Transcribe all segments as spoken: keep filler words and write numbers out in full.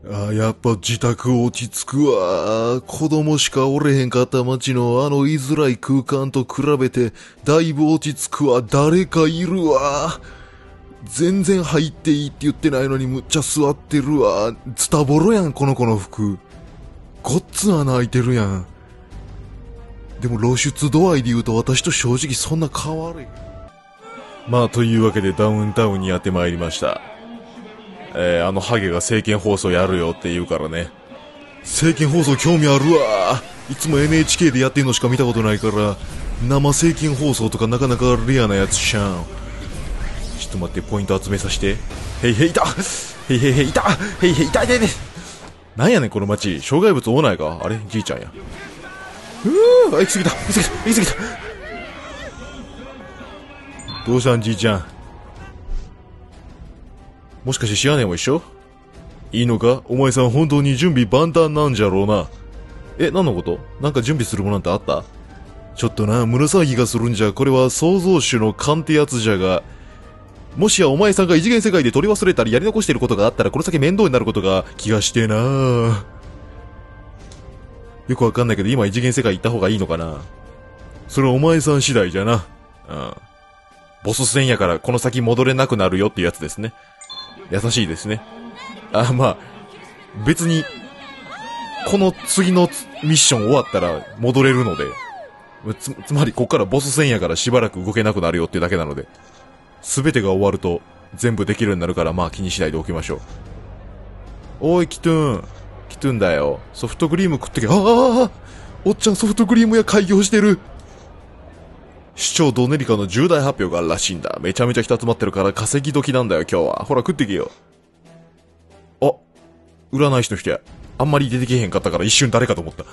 あ、やっぱ自宅落ち着くわ。子供しかおれへんかった街のあの居づらい空間と比べて、だいぶ落ち着くわ。誰かいるわ。全然入っていいって言ってないのにむっちゃ座ってるわ。ズタボロやん、この子の服。ごっつ穴開いてるやん。でも露出度合いで言うと私と正直そんな変われ。まあ、というわけでダウンタウンにやってまいりました。えー、あのハゲが政見放送やるよって言うからね。政見放送興味あるわ。いつも エヌエイチケー でやってんのしか見たことないから、生政見放送とかなかなかレアなやつじゃん。ちょっと待って、ポイント集めさせて。へいへいいたへいへいへいいたへいへいいたいたいた。なんやねんこの街、障害物多ないか。あれじいちゃんや。うー、行き過ぎた行き過ぎた行き過ぎた。どうしたんじいちゃん。もしかして知らねえも一緒？いいのか？お前さん本当に準備万端なんじゃろうな。え、何のこと？なんか準備するものなんてあった？ちょっとな、胸騒ぎがするんじゃ。これは創造主の勘ってやつじゃが、もしやお前さんが異次元世界で取り忘れたりやり残していることがあったらこの先面倒になることが気がしてな。よくわかんないけど今異次元世界行った方がいいのかな。それはお前さん次第じゃな。うん。ボス戦やからこの先戻れなくなるよっていうやつですね。優しいですね。あ、まあ、別に、この次のミッション終わったら戻れるので、つ、つまりこっからボス戦やからしばらく動けなくなるよっていうだけなので、すべてが終わると全部できるようになるからまあ気にしないでおきましょう。おい、キトゥーン。キトゥーンだよ。ソフトクリーム食ってけ。ああ、おっちゃんソフトクリーム屋開業してる。市長ドネリカの重大発表があるらしいんだ。めちゃめちゃ人集まってるから稼ぎ時なんだよ今日は。ほら食ってけよ。あ、占い師の人や。あんまり出てけへんかったから一瞬誰かと思った。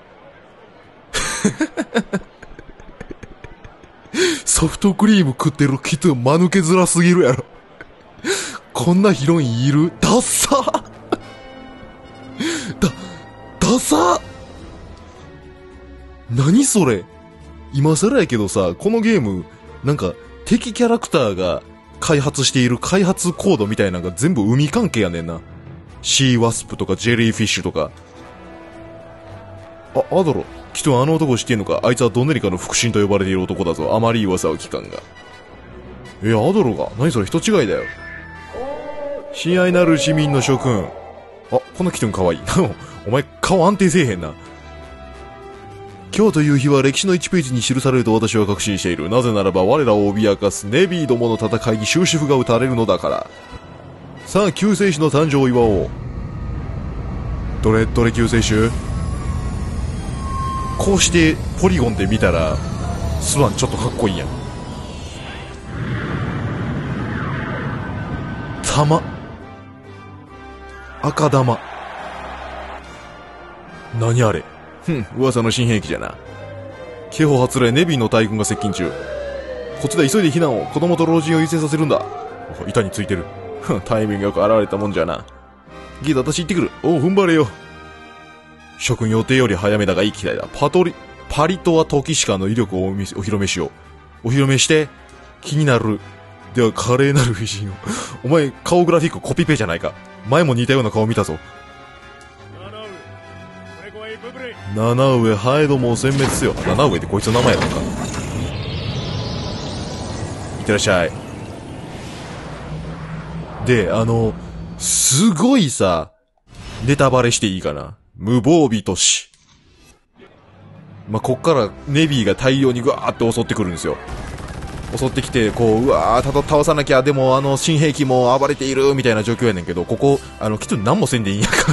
ソフトクリーム食ってるキトゥン間抜けづらすぎるやろ。こんなヒロインいる？ダッサだ、ダサ何それ。今更やけどさ、このゲーム、なんか、敵キャラクターが開発している開発コードみたいなのが全部海関係やねんな。シーワスプとかジェリーフィッシュとか。あ、アドロ。きっとあの男知ってんのか。あいつはドネリカの腹心と呼ばれている男だぞ。あまり噂を聞かんが。え、アドロが？何それ人違いだよ。親愛なる市民の諸君。あ、このキトゥンかわいい。お前顔安定せえへんな。今日という日は歴史のいちページに記されると私は確信している。なぜならば我らを脅かすネビーどもの戦いに終止符が打たれるのだから。さあ救世主の誕生を祝おう。どれどれ救世主。こうしてポリゴンで見たらスワンちょっとかっこいいやん。玉赤玉。何あれ。ふん、噂の新兵器じゃな。警報発令、ネビーの大軍が接近中。こっちで急いで避難を。子供と老人を優先させるんだ。板についてる。ふん、タイミングよく現れたもんじゃな。ギータ、私行ってくる。おう、踏ん張れよ。諸君予定より早めだがいい機体だ。パトリ、パリトワトキシカの威力をお見せ、お披露目しよう。お披露目して、気になる。では、華麗なる美人を。お前、顔グラフィックコピペじゃないか。前も似たような顔見たぞ。七上、ハエどもを殲滅せよ。七上ってこいつの名前やったのか。いってらっしゃい。で、あの、すごいさ、ネタバレしていいかな。無防備都市。まあ、こっからネビーが大量にぐわーって襲ってくるんですよ。襲ってきて、こう、うわー、ただ倒さなきゃ、でもあの、新兵器も暴れている、みたいな状況やねんけど、ここ、あの、きっと何もせんでいいんやから。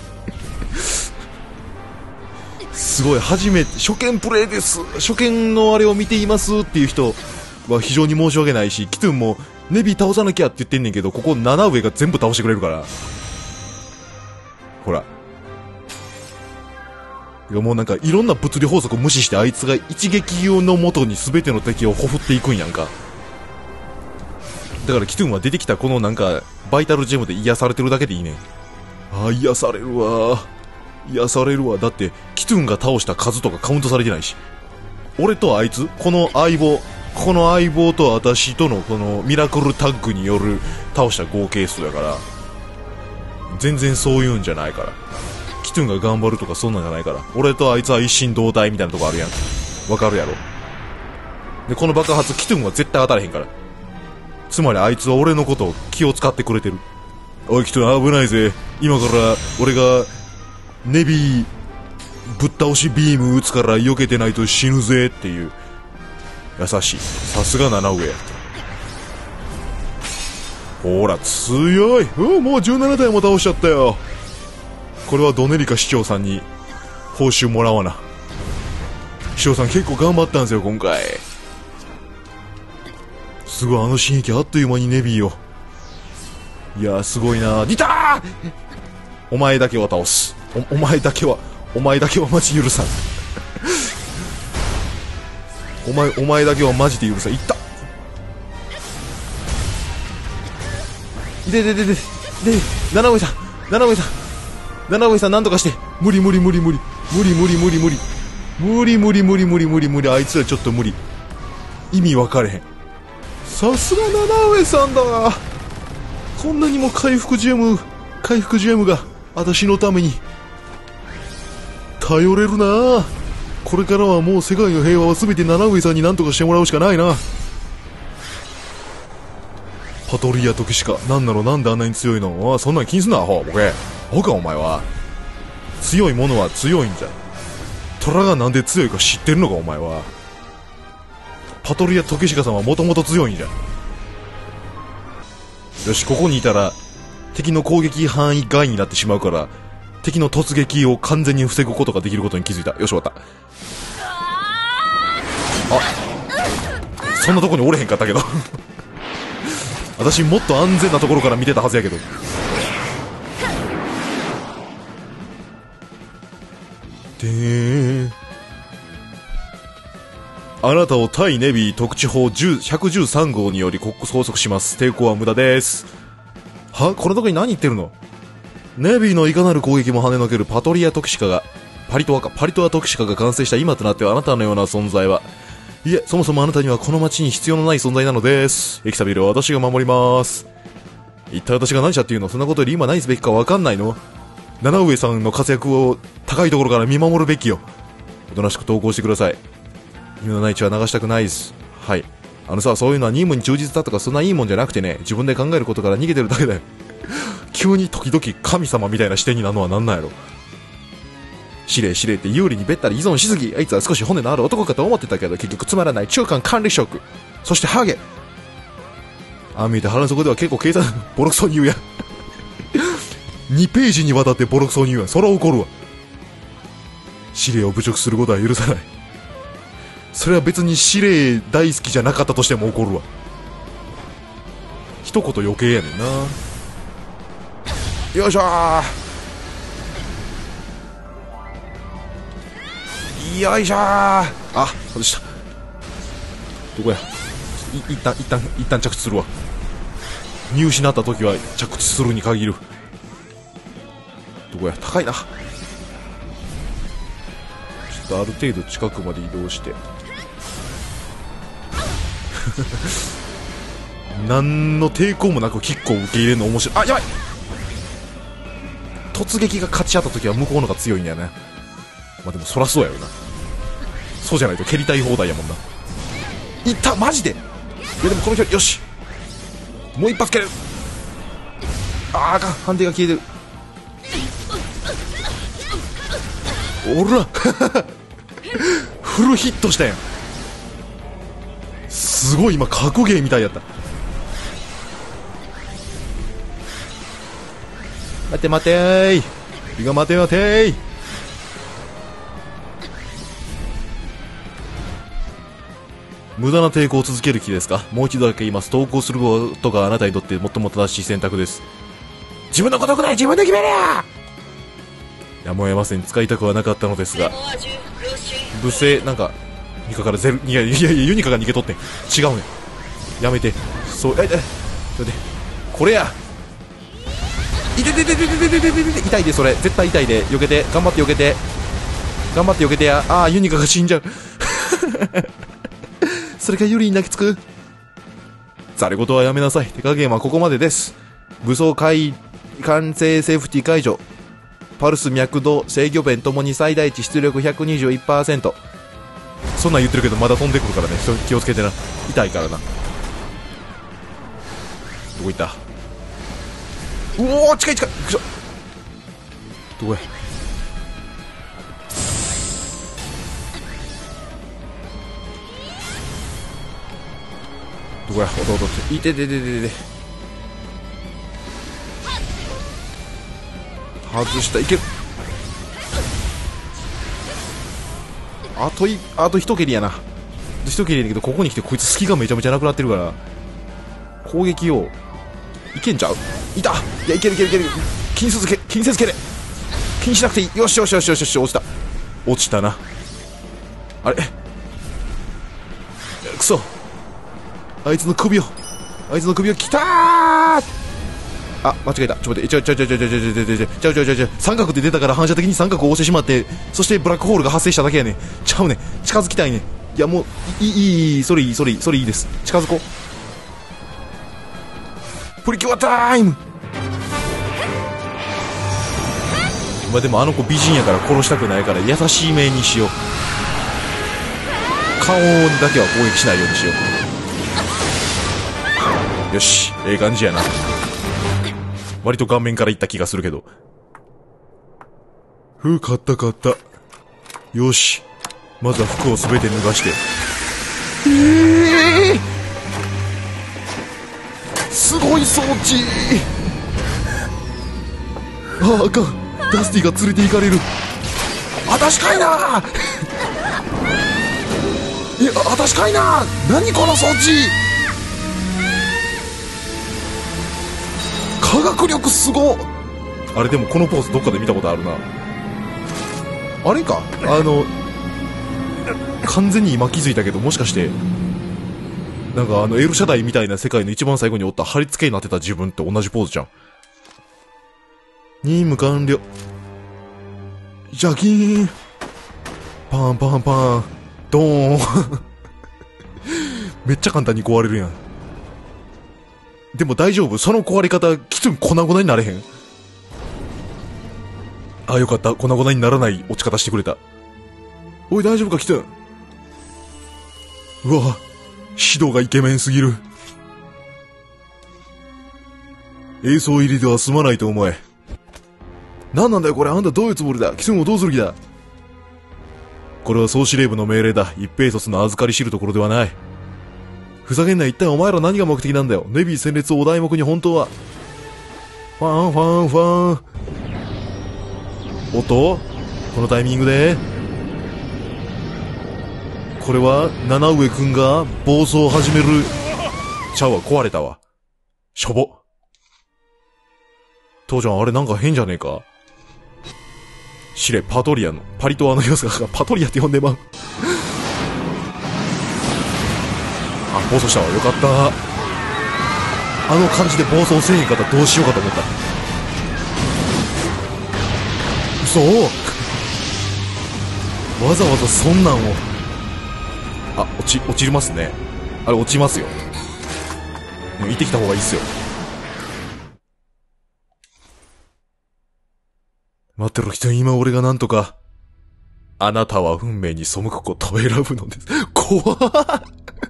すごい、初めて、初見プレイです。初見のあれを見ていますっていう人は非常に申し訳ないし、キトゥンもネビー倒さなきゃって言ってんねんけど、ここ七上が全部倒してくれるから。ほら。いやもうなんかいろんな物理法則を無視してあいつが一撃のもとに全ての敵をほふっていくんやんか。だからキトゥンは出てきたこのなんかバイタルジェムで癒されてるだけでいいねん。ああ、癒されるわー。癒されるわ。だってキトゥンが倒した数とかカウントされてないし、俺とあいつ、この相棒この相棒と私とのこのミラクルタッグによる倒した合計数だから、 全然そういうんじゃないから。キトゥンが頑張るとかそんなんじゃないから。俺とあいつは一心同体みたいなとこあるやん。わかるやろ。で、この爆発キトゥンは絶対当たれへんから。つまりあいつは俺のことを気を使ってくれてる。おいキトゥン危ないぜ。今から俺がネビーぶっ倒しビーム撃つから避けてないと死ぬぜっていう。優しい。さすが七上や。ほら強い。うん、もうじゅうなな体も倒しちゃったよ。これはドネリカ市長さんに報酬もらわな。市長さん結構頑張ったんですよ今回。すごい、あの進撃あっという間にネビーを。いやーすごいなー。出たー。お前だけは倒す。 お, お前だけはお前だけはマジ許さんお前お前だけはマジで許さん。いった。ででででで七上さん七上さん七上さんなんとかして。無理無理無理無理無理無理無理無理無理無理無理無理無理無理。あいつらちょっと無理。意味分かれへん。さすが七上さんだ。こんなにも回復ジェム回復ジェムが私のために頼れるな。これからはもう世界の平和は全て七上さんに何とかしてもらうしかないな。パトリア時しかなんだろう。なんであんなに強いの。あ、そんなん気にすんなアホ。ボケアホかお前は。強いものは強いんじゃ。虎がなんで強いか知ってるのかお前は。パトリア時しかさんはもともと強いんじゃ。よし、ここにいたら敵の攻撃範囲外になってしまうから敵の突撃を完全に防ぐことができることに気づいた。よし終わった。あ、そんなとこにおれへんかったけど私もっと安全なところから見てたはずやけど。でーん、あなたを対ネビー特殊法ひゃくじゅうさん号により拘束します。抵抗は無駄です。は、このとこに何言ってるの。ネビーのいかなる攻撃も跳ねのけるパトリアトキシカがパリトアかパリトアトキシカが完成した今となってはあなたのような存在はいえ、そもそもあなたにはこの町に必要のない存在なのです。エキサビルは私が守ります。一体私が何者っていうの。そんなことより今何すべきか分かんないの。七上さんの活躍を高いところから見守るべきよ。おとなしく投稿してください。意味のない血は流したくないです。はい。あのさ、そういうのは任務に忠実だとかそんないいもんじゃなくてね、自分で考えることから逃げてるだけだよ急に時々神様みたいな視点になるのはなんなんやろ。司令司令って有利にべったり依存しすぎ。あいつは少し骨のある男かと思ってたけど結局つまらない中間管理職、そしてハゲ。ああ見えて腹の底では結構計算ボロクソに言うやにページにわたってボロクソに言うや。そら怒るわ。司令を侮辱することは許さない。それは別に司令大好きじゃなかったとしても怒るわ。一言余計やねんな。よいしょー、よいしょー。あ、外した。どこや。い、一旦一旦一旦着地するわ。見失った時は着地するに限る。どこや。高いな。ちょっとある程度近くまで移動して何の抵抗もなくキックを受け入れるの面白い。あ、やばい。突撃が勝ち合った時は向こうのが強いんだよね。まあでもそらそうやよな。そうじゃないと蹴りたい放題やもんな。いった、マジで。いやでもこの距離よし、もう一発蹴れる。あーあかん、判定が消えてる。おらフルヒットしたやん。すごい今格ゲーみたいやった。待て待てー、リが待て待てー。無駄な抵抗を続ける気ですか。もう一度だけ言います。投稿することがあなたにとって最も正しい選択です。自分のことくらい自分で決めりゃ。やむを得ません。使いたくはなかったのですが。不正、なんかニカからゼル、いやいやいや、ユニカが逃げとってん。違うねん。やめて。そう、え、え、ちょっと待って。これや。いてててててててててて、痛いで、それ絶対痛いで。避けて、頑張って避けて、頑張って避けてや。ああ、ユニカが死んじゃうそれがユリに泣きつく。ざれ言はやめなさい。手加減はここまでです。武装解完成セーフティ解除。パルス、脈動、制御弁ともに最大値出力 ひゃくにじゅういちパーセント。そんなん言ってるけどまだ飛んでくるからね、気をつけてな。痛いからな。どこ行った？うおー、近い近い。くそ。どこへ？どこや、弟って。いてててててて。外した、いける。あとい、あと一蹴りやな。一蹴りやけど、ここに来てこいつ隙がめちゃめちゃなくなってるから、攻撃を、いけんちゃう？いた！いや、いけるいけるいける。気にせずけ、気にせず蹴れ。気にしなくていい。よしよしよしよしよし、落ちた。落ちたな。あれ？くそ。あいつの首を、あいつの首を、きたー！あ、間違えた。ちょっと待って、ちょいちょいちょいちょいちょいちょいちょいちょいちょいちょいちょいちょいちょい三角って出たから反射的に三角を押してしまって、そしてブラックホールが発生しただけやね。ちゃうね。近づきたいね。いや、もう、いい、いい、いい、それいい、それいい、それいいです。近づこう。プリキュアタイム！まあでもあの子美人やから殺したくないから優しい目にしよう。顔だけは攻撃しないようにしよう。よし、ええ感じやな。割と顔面からいった気がするけど。ふう、勝った勝った。よし。まずは服をすべて脱がして。ええー、すごい装置。ああ、あかん。ダスティが連れて行かれる。あたしかいな。え、あたしかいな。何この装置。科学力すごっ。あれでもこのポーズどっかで見たことあるな。あれか、あの完全に今気づいたけど、もしかしてなんかあのエルシャダイみたいな世界の一番最後におった貼り付けになってた自分って同じポーズじゃん。任務完了。ジャキーン。パンパンパンドーンめっちゃ簡単に壊れるやん。でも大丈夫？その壊れ方、きつい粉々になれへん？ああ、よかった。粉々にならない落ち方してくれた。おい、大丈夫か、キトゥン。うわ、指導がイケメンすぎる。映像入りでは済まないと思え。何なんだよこれ、あんたどういうつもりだ？キトゥンをどうする気だ？これは総司令部の命令だ。一兵卒の預かり知るところではない。ふざけんな。一体お前ら何が目的なんだよ。ネビー戦列をお題目に本当は。ファンファンファン。おっと、このタイミングでこれは七上くんが暴走を始める。ちゃうわ、壊れたわ。しょぼ。父ちゃんあれなんか変じゃねえか。司令パトリアのパリトワの様子がパトリアって呼んでまう。あ、暴走したわ。よかった。あの感じで暴走せえへんかったらどうしようかと思った。嘘わざわざそんなんを。あ、落ち、落ちますね。あれ落ちますよ。行ってきた方がいいっすよ。待ってろ人、今俺がなんとか。あなたは運命に背くことを選ぶのです。怖っ。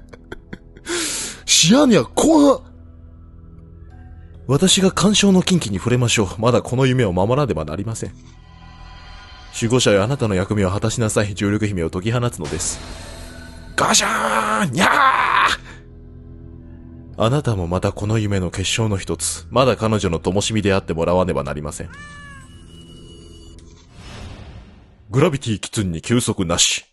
シアニャ、怖っ。私が干渉の禁忌に触れましょう。まだこの夢を守らねばなりません。守護者よ、あなたの役目を果たしなさい。重力姫を解き放つのです。ガシャーン、にゃー。あなたもまたこの夢の結晶の一つ。まだ彼女の灯火であってもらわねばなりません。グラビティキツンに休息なし。